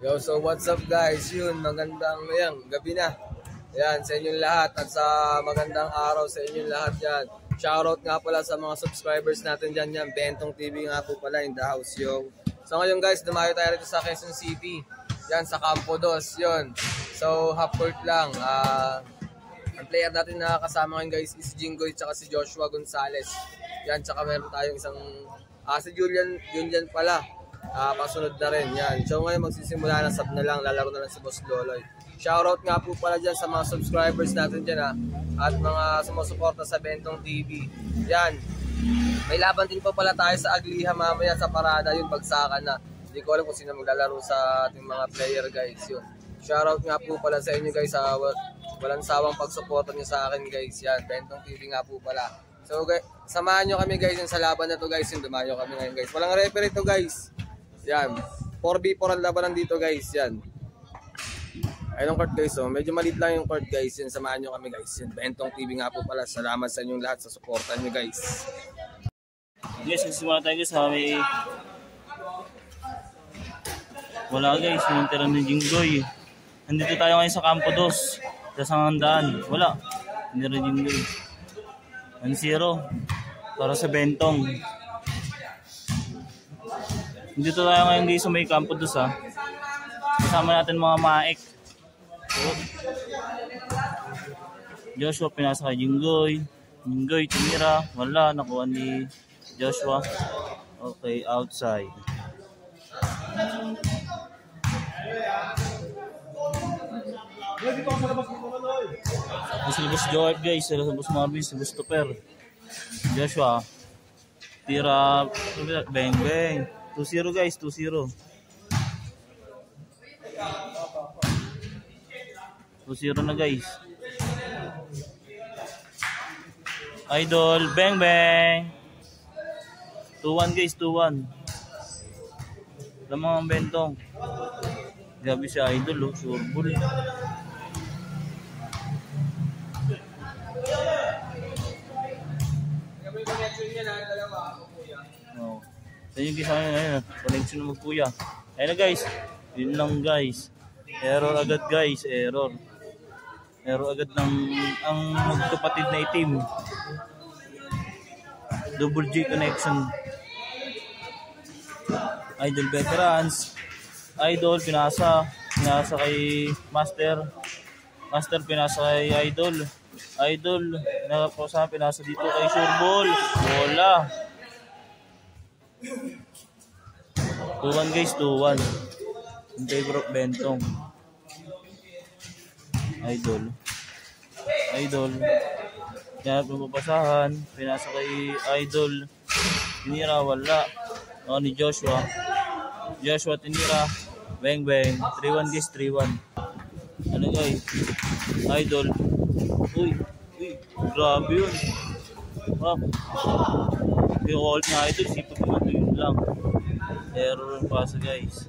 Yo, so what's up guys? Yun, magandang gabi na. Yan, sa inyong lahat at sa magandang araw sa inyong lahat yan. Shoutout nga pala sa mga subscribers natin dyan yan. Bentong TV nga po pala in the house, yo. So ngayon guys, dumayo tayo rito sa Quezon City. Yan, sa Campo Dos, yun. So, half court lang. Ang player natin na kasama ngayon guys is Jingoy tsaka si Joshua Gonzalez. Yan, tsaka meron tayong isang, si Julian pala. Pasunod na rin yan. So ngayon magsisimula na, sub na lang, lalaro na lang si Boss Loloy. Shoutout nga po pala dyan sa mga subscribers natin dyan at mga sumusuporta sa Bentong TV. Yan, may laban din po pala tayo sa Agliha mamaya sa parada, yung bagsakan na. Hindi ko alam kung sino maglalaro sa ating mga player guys. Yun, shoutout nga po pala sa inyo guys, walang sawang pagsuporta nyo sa akin guys. Yan, Bentong TV nga po pala. So guys, samahan nyo kami guys yung sa laban na to guys, yung dumayo kami ngayon guys. Walang referee to guys. Yan, 4v4 ang labanan dito guys, yan. Ayun ang court guys, medyo maliit lang yung court guys, yan, samahan nyo kami guys. Yan, Bentong TV nga po pala, salamat sa inyong lahat sa suporta nyo guys. Guys, nagsimula tayo guys, may... Wala guys, yung tira ni Jingoy. Nandito tayo ngayon sa Campo Dos, sa Sangandaan, wala. Hindi rin Jingoy. 1-0 para sa Bentong. Dito tayo ngayon guys sa may Campo Dos kasama natin mga maek. Joshua pinasa kay Jingoy. Jingoy tumira, wala, nakuha ni Joshua. Okay, outside. Si Boss Joep guys, si Boss Marvin, si Boss Tupper. Joshua tira, bang bang. 2-0 guys, 2-0. 2-0 na guys. Idol, bang bang. 2-1 guys, 2-1. Lamang ang Bentong. Grabe si Idol, surbol. Oh. Sa inyo guys, ayun, connection na magkuya. Ayun na guys, yun lang guys. Error agad guys, error. Error agad ng ang magkapatid na itim. Double J connection. Idol veterans. Idol pinasa kay Master. Master pinasa kay Idol. Idol nakaposa pinasa dito kay Surbol. Bola. 2-1 guys, 2-1. In favor of Bentong. Idol. Kaya pumapasahan. Pinasa kay Idol. Tinira, wala. O ni Joshua. Joshua tinira. Bang bang. 3-1 guys, 3-1. Ano guys? Idol. Uy. Grabe yun. Yung hold na Idol, sipag naman yun lang. Error yung pasa guys.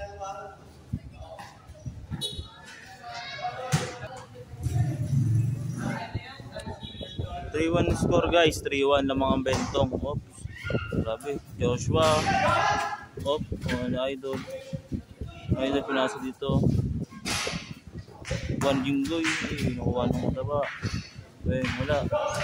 (3-1) score guys, 3-1 lamang ang Bentong. Oops. Grabe, Joshua. Oops, Idol. Idol pinasa dito. 1 Jingoy, nakuha ng mataba. Bang, wala.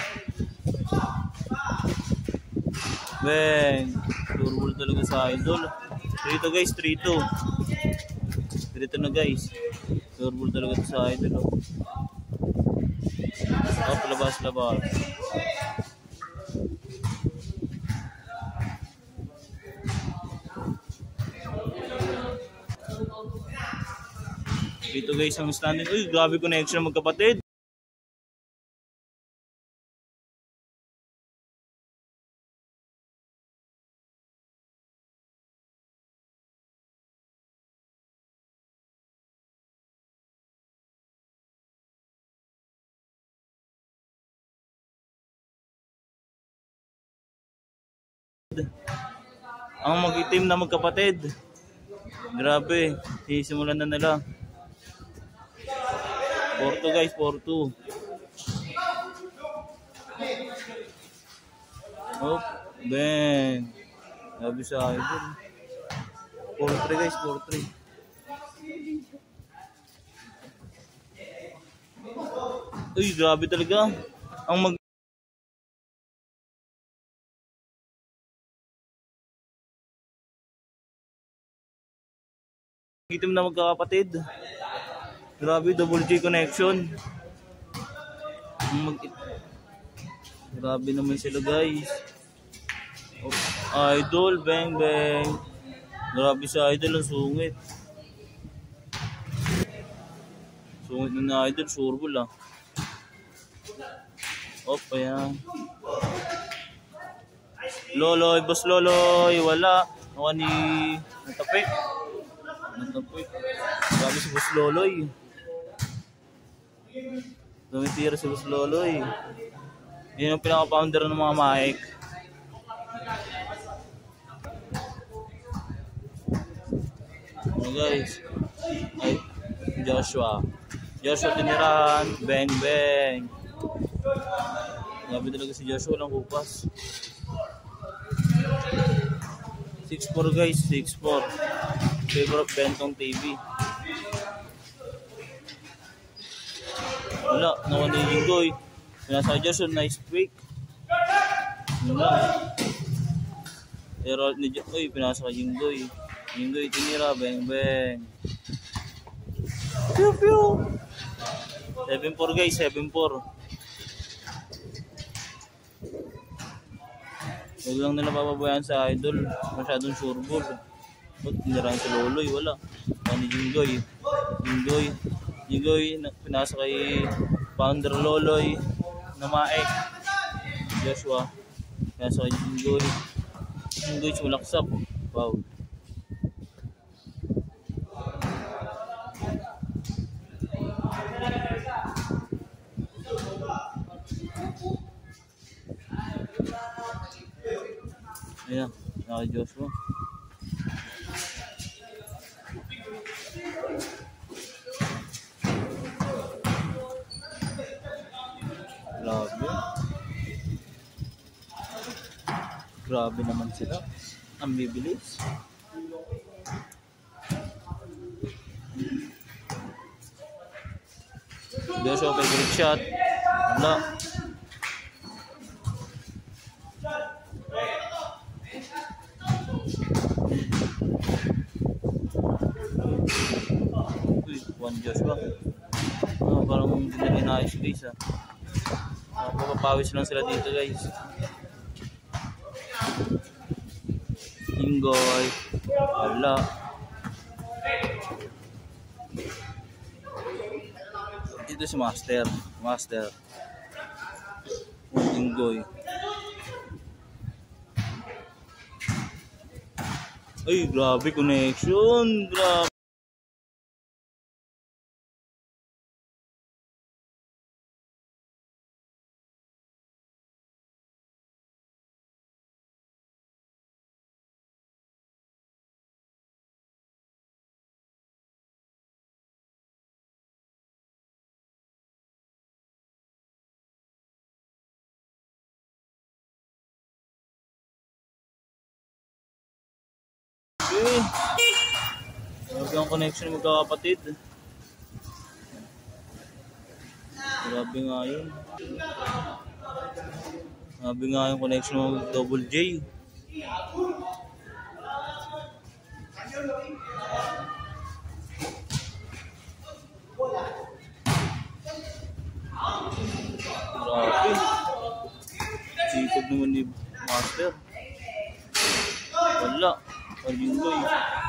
Bang, turbol talaga sa Idol. 3-2 guys, 3-2. 3-2 na guys. Turbol talaga sa Idol. Labas. Dito guys ang standing. Uy, grabe connection ng magkapatid. Ang mag-itim na magkapatid. Grabe, sisimulan na nila. 4-2 guys, 4-2. Oh, bang. Grabe sa Idol. 4-3 guys, 4-3. Uy, grabe talaga. Ang itim na magkakapatid. Grabe, double J connection. Grabe naman sila guys. Oh, Idol, bang bang. Grabe si Idol, ang sungit. Sungit na Idol, surbol ah. Op, ayan. Loloy, boss Loloy, wala. Nakuha ni Natapik. Grabe si boss Loloy. Tumitira si boss Loloy. Yun ang pinaka-founder ng mga mic. Guys, ay Joshua tinirahan, bang bang. Grabe talaga si Joshua, walang kupas. 6-4 guys, 6-4. Favor of Bentong TV. Wala, nakuha ni Jinggoy. Pinasa kay Joshua, nice pick. Wala. Pero ni Jinggoy, pinasa kay Jinggoy. Jinggoy tinira, bang bang. Pew pew. 7-4 guys, 7-4. Huwag lang nila papabayaan sa Idol. Masyadong sureball. Ba't tinirahan si Loloy? Wala. Ni Jinggoy. Jinggoy, pinasa kay Founder Loloy na maek. Joshua, pinasa kay Jinggoy. Jinggoy sumalaksap. Wow. Ayan, naka Joshua. Grabe naman sila. Ang bibilis. Joshua favorite shot. Wala. Uy, Joshua. Parang hindi na inayos guys ah. Papapawis lang sila dito guys. Jinggoy. Wala. Ito si Master. Jinggoy. Ay, grabe connection. Grabe. Grabe ang connection ng magkakapatid. Grabe nga yun. Grabe nga yung connection ng double J. Grabe. Sikod naman ni Master. Wala. Jinggoy.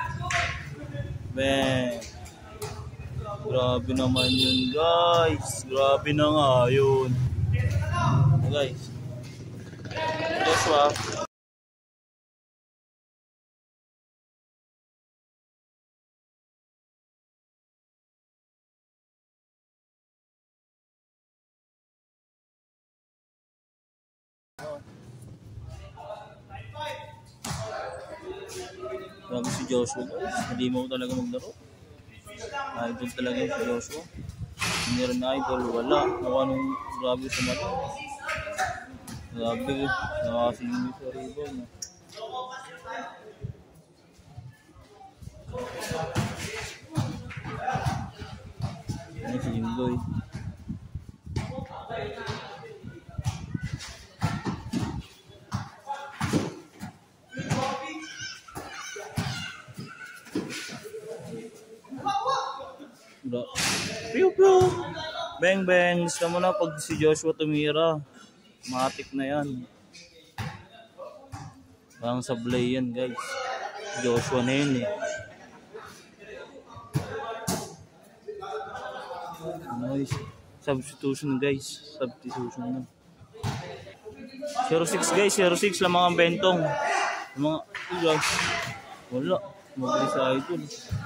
Bang. Grabe naman yun guys. Grabe na nga yun. Guys. Joshua. Grabe si Joshua guys. Hindi mo talaga maglaro. Idol talaga si Joshua. Hindi rin idol. Wala. Nakuha nung grabe sa mata. Grabe. Nakasingin sa rebound. Ano si Jinggoy. Pew pew! Bang bang! Gusto mo na pag si Joshua tumira. Matik na yan. Parang sablay yan guys. Joshua na yun eh. Nice. Substitution guys. Substitution na. 06 guys. 06 lang mga bentong. Mga guys. Wala. Mabilis sa idol.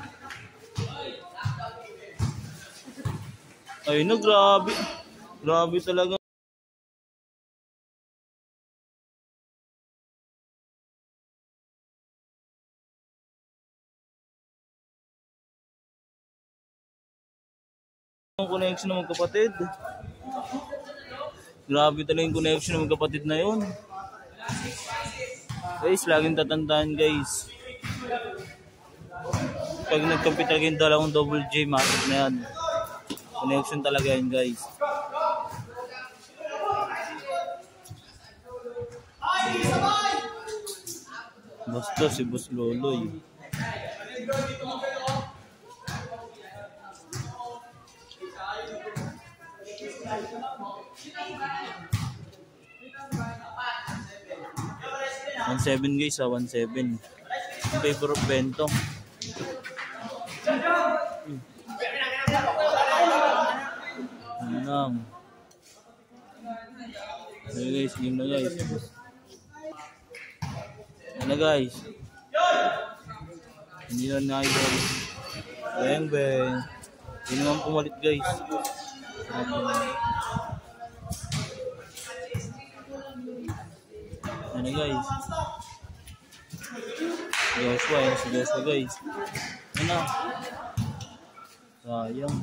Ay no, grabe. Grabe talaga. Ang connection ng magkapatid. Grabe talaga yung connection ng magkapatid na yun. Guys, laging tatandaan guys. Pag nagkampit talaga yung dalawang double J, matik na yan. Connection talaga yan guys. Basta si Boss Loloy. $1.7 guys, 1.7. Ang favor of Bentong. Ano guys, game na guys. Ano guys? Hindi na na-idol. Bang bang. Hindi naman pumalit guys. Ano guys? Joshua, yun si Joshua guys. Ano? Sayang.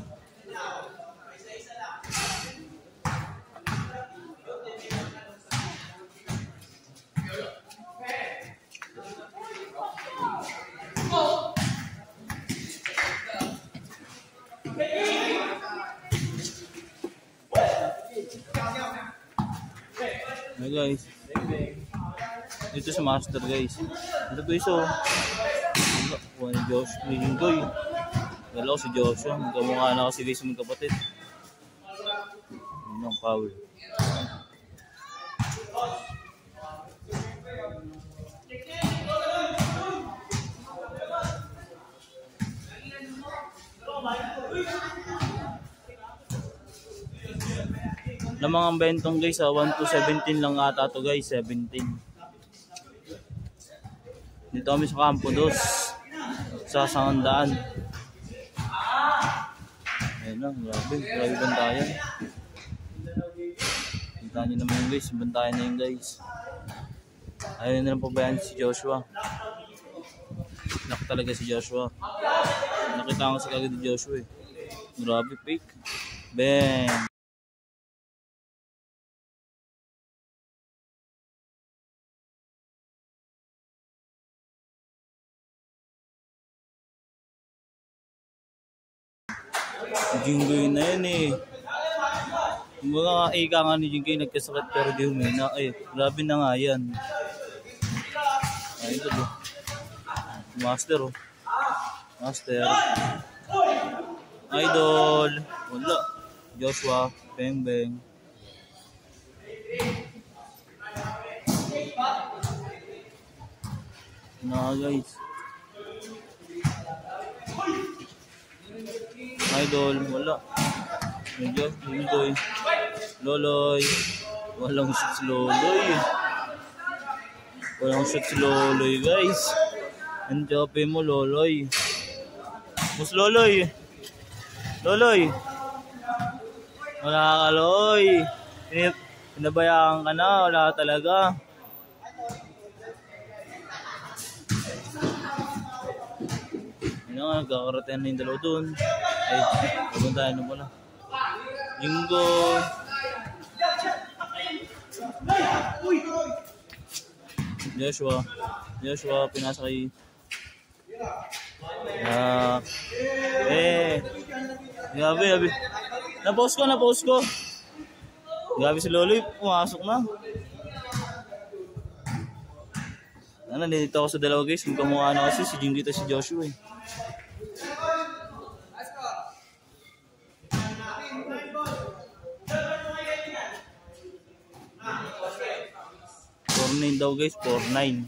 Ano guys? Dito sa master guys. Ito guys oh. Ano Josh, yung goy. Dalaw si Joshua, magkamukha na kasi guys mga kapatid. Yun ang power. Na mga bentong guys, 1 to 17 lang ata to guys, 17. Dito kami sa Campo Dos, sa Sangandaan. Ayun lang, grabe bantayan. Kita nyo naman yun guys, bantayan na yun guys. Ayun na lang pabayaan si Joshua. Laki talaga si Joshua. Nakita ko sa kagad ni Joshua eh. Grabe pick. Bang! Jinggoy na yan eh. Mga ika nga ni Jinggoy nagkasakit pero di humina. Ay, grabe na nga yan. Ay, ito po. Master oh. Master. Idol. Wala. Joshua. Bang bang. Na guys. Idol, wala. Medyo, Jinggoy. Loloy. Walang shoot si Loloy. Walang shoot si Loloy, guys. Ang jope mo, Loloy. Mas Loloy. Loloy. Wala ka, Loloy. Pinabayaan ka na. Wala ka talaga. Nagkakarating na yung dalawa doon. Ay, pupuntahan na pala. Jinggoy. Joshua, pinasa kay... Gabi. Na-post ko. Gabi si Loloy, pumasok na. Nandito ako sa dalawa guys. Magkamukha na kasi si Jinggoy at si Joshua eh. 4.9 daw guys, 4.9.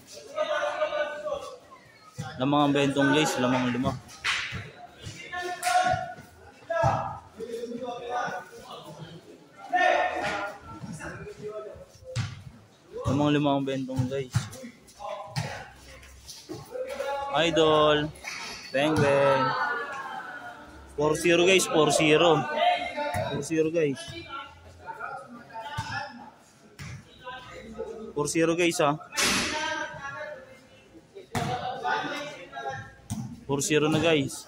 Lamang ang bentong guys, lamang 5. Lamang 5 ang bentong guys. Idol, bang bang. 4-0 guys, 4-0. 4-0 guys. 4-0 guys ha. 4-0 na guys.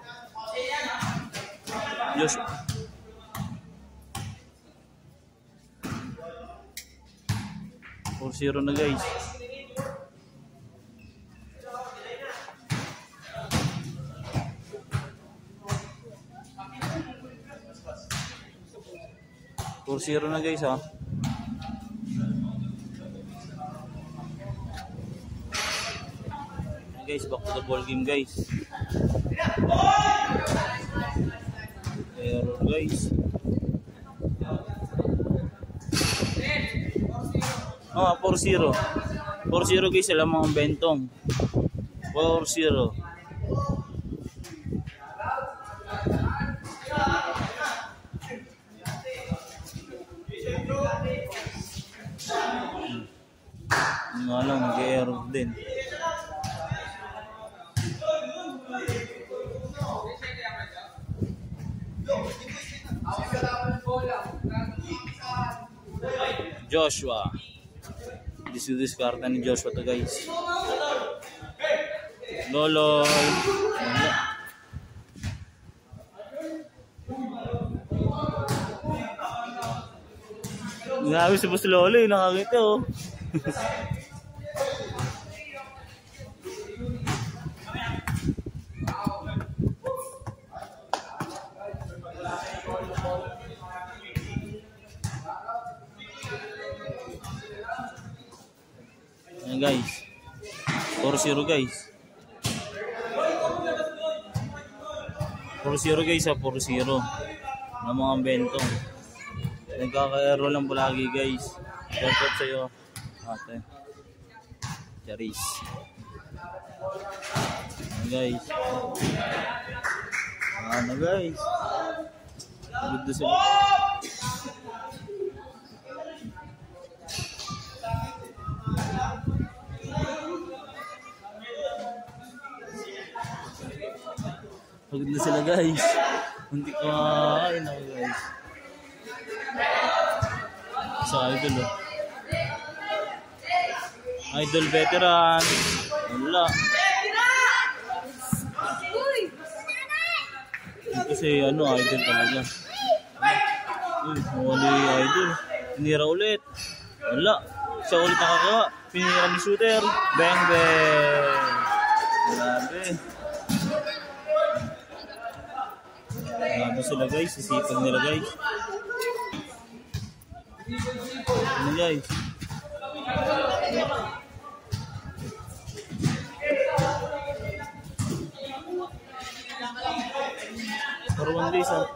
Diyos. 4-0 na guys. Zero na guys ha. Guys, back to the ball game guys. Error guys. 4-0. 4-0 guys, alam mo ang bentong. 4-0. Nga lang, nag-error din. Joshua. Diskarta ni Joshua to guys. Loloy. Grabe si Boss Loloy, nakakita oh. Ayan guys, 4-0 guys. 4-0 guys ha, 4-0 na mga bentong. Nagkaka-error lang palagi guys. Shoutout sa'yo ate Charis. Ayan guys. Ano guys, good na sila. Pagod na sila guys. Hindi ko makain ako guys. Sa idol oh. Idol veteran. Wala. Kasi ano, idol talaga. Wala yung idol. Tinira ulit. Wala. Siya ulit nakakawa. Pinira ni shooter. Bang bang. Grabe. Grabe sila guys, sisipag nila guys. Ano guys? Parang guys ha.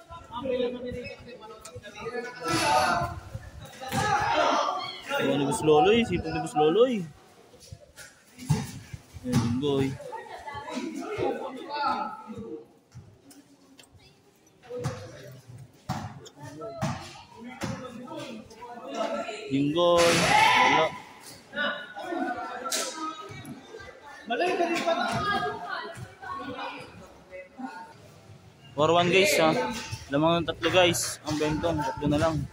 Ayan ni Boss Loloy, sipag ni Boss Loloy. Ayan boy. Yung goal, wala. Malay ka din pa na. 4-1 guys ha. Lamang ng 3 guys. Ang bentong, 3 na lang.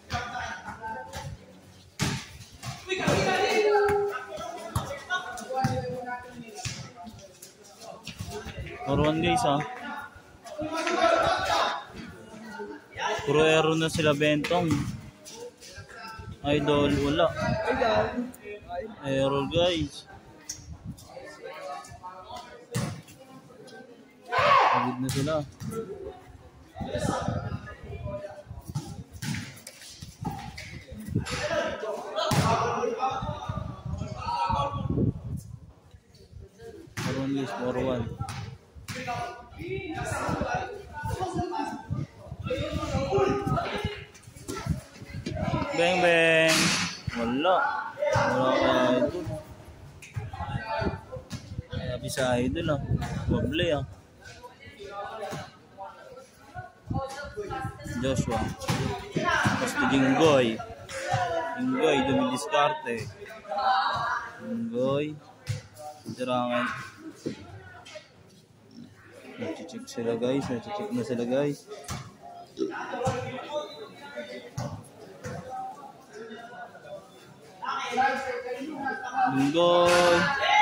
Guys ha. Puro error na sila bentong. Idol, wala. Error guys. Pagod na sila. Guys, 4-1. Bang bang. Wala sa idol ah. Wable ah. Joshua. Basta Jinggoy. Jinggoy, dumidiskarte. Jinggoy. Serangan. Nag-check sila guys. Nag-check na sila guys. Jinggoy.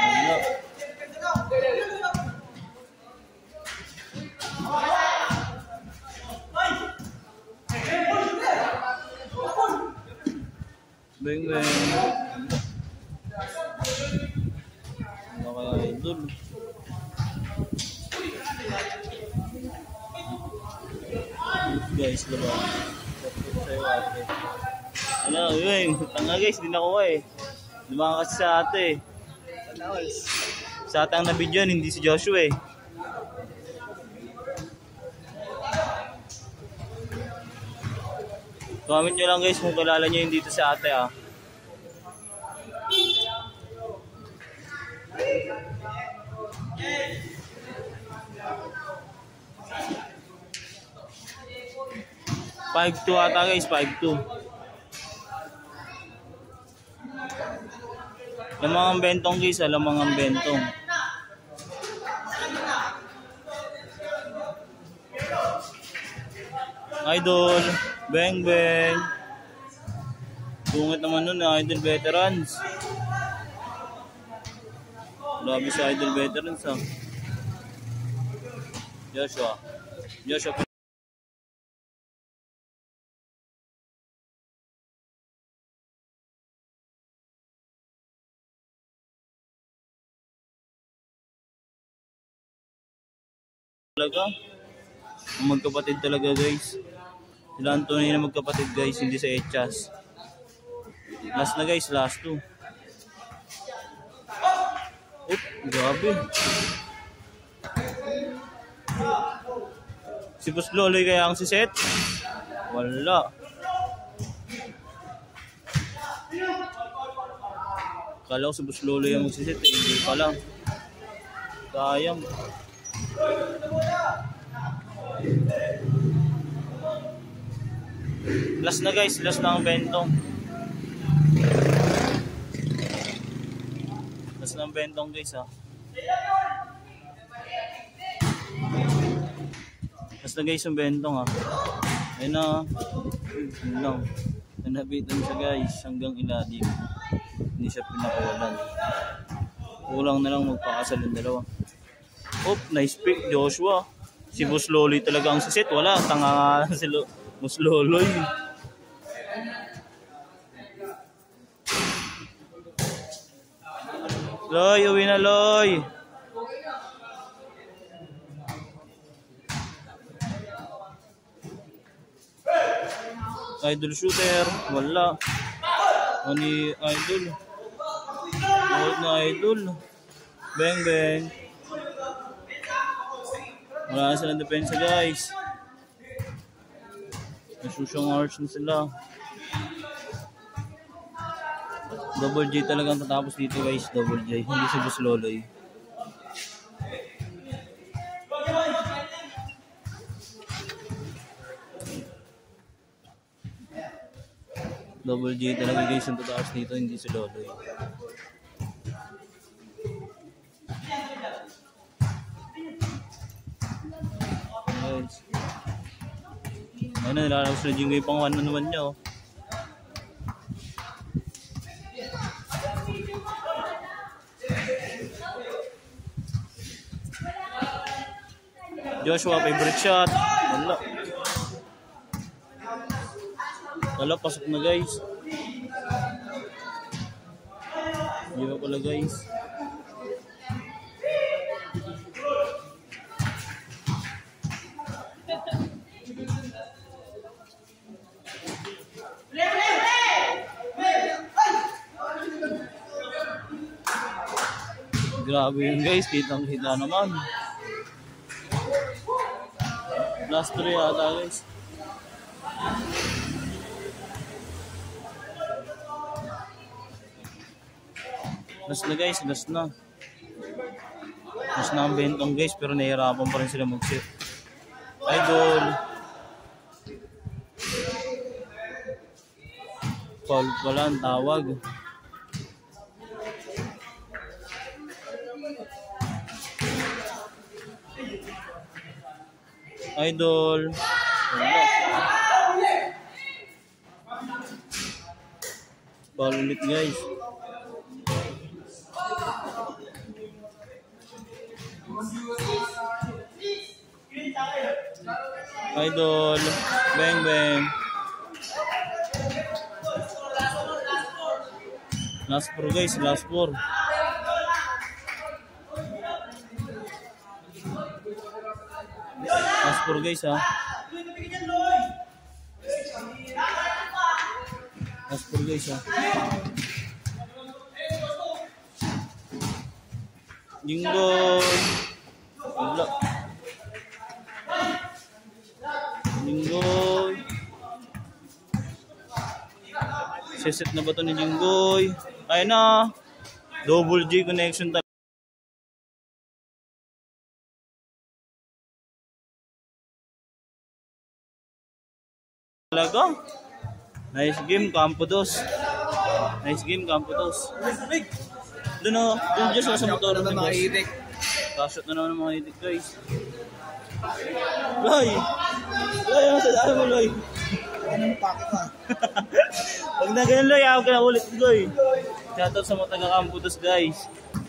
Beng beng. Mga idol. Guys, labang. Ano, yun. Tanga guys, di nakuha eh. Lumaka kasi sa ate eh. Sa ate ang nabidyon, hindi si Joshua eh. Comment nyo lang guys kung kilala nyo yung dito sa ate ah. $5-2 ata guys, 5-2. Lamangang bentong guys, lamangang bentong. Idol, bang bang. Bungit naman nun Idol Veterans. Grabe sa Idol Veterans ah. Joshua. Talaga magkapatid talaga guys. Sila ang tunay na magkapatid guys, hindi sa Echas. Last na guys, last 2. Oop, grabe. Si Boss Loloy kaya ang siset? Wala. Kala ko si Boss Loloy ang magsiset, hindi pala. Sayang. Last na guys, last na ang bentong. Last na ang bentong guys ha. Last na guys ang bentong ha. Ayun na. Ayun lang. Nanabitan siya guys hanggang ilalim. Hindi siya pinakawalan. Kulang na lang magpakasal yung dalawa. Oop, nice pick Joshua. Si Boss Loloy talaga ang sisit. Wala, tanga nga si Boss Loloy. Loy, uwi na Loy. Idol shooter, wala. Ani idol. Wala na idol. Bang bang. Wala na silang depensa guys. Nasusyong arch na sila. Double J talagang tatapos dito guys. Double J. Hindi si Boss Loloy. Double J talaga guys ang tatapos dito. Hindi si Loloy. Guys. Ayun na, nilalabas na Jingoy pang 1-on-1 niya oh. Joshua, favorite shot. Wala. Wala, pasok na guys. Hindi pa pala guys. Grabe yun guys, kitang-kita naman. Last 3 ata guys. Last na guys, last na. Mas na ang bentong guys, pero nahihirapan pa rin sila mag-set. Idol. Foul pala ang tawag. Idol. Wala. Foul ulit guys. Idol. Bang bang. Last 4 guys, last 4. Last 4 guys ha. Last 4 guys ha. Linggo. Wala. Linggo. Siset na ba ito ni Jinggoy? Ay na. Double J connection talaga. Nice game, Campo 2. Nice game, Campo 2. Doon o. Doon dyan sa motor ng mga itik. Kasot na naman ng mga itik guys. Loy! Loy, ano sa daan mo Loy? Anong pako ka? Pag na ganun Loy, ako ka na ulit Loy. Shoutout sa mga taga Campo 2 guys.